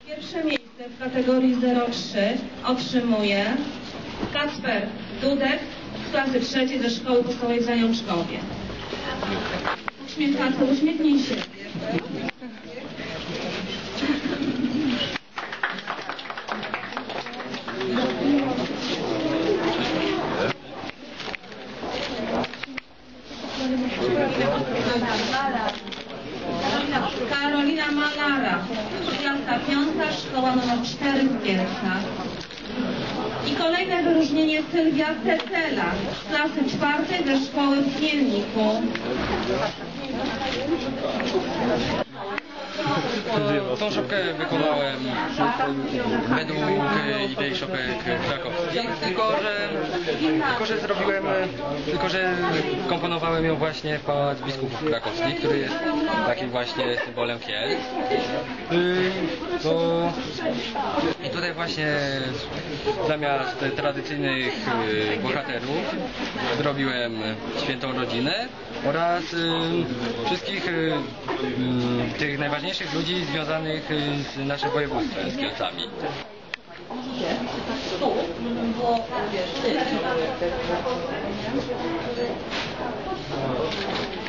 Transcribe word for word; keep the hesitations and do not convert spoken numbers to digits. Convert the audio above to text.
Pierwsze miejsce w kategorii zero trzy otrzymuje Kacper Dudek z klasy trzeciej ze szkoły podstawowej w Zajączkowie. Uśmiech Kacper, uśmiechnij się. Karolina Malara, klasa piąta, szkoła numer cztery w Kielcach. I kolejne wyróżnienie Sylwia Cecela z klasy czwartej ze szkoły w Kielniku. Tą szopkę wykonałem według idei szopek krakowskich, tylko że, tylko że zrobiłem, tylko że komponowałem ją właśnie w Pałac Biskupów Krakowskich, który jest takim właśnie symbolem Kielc. To, I tutaj właśnie zamiast tradycyjnych bohaterów zrobiłem świętą rodzinę oraz wszystkich tych najważniejszych ludzi związanych z naszym województwem, z Kielcami. Tu,